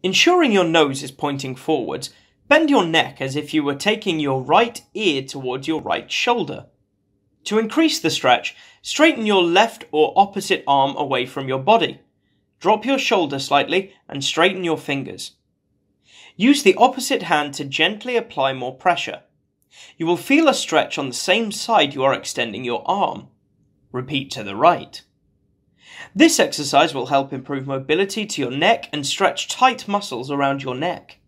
Ensuring your nose is pointing forwards, bend your neck as if you were taking your right ear towards your right shoulder. To increase the stretch, straighten your left or opposite arm away from your body. Drop your shoulder slightly and straighten your fingers. Use the opposite hand to gently apply more pressure. You will feel a stretch on the same side you are extending your arm. Repeat to the right. This exercise will help improve mobility to your neck and stretch tight muscles around your neck.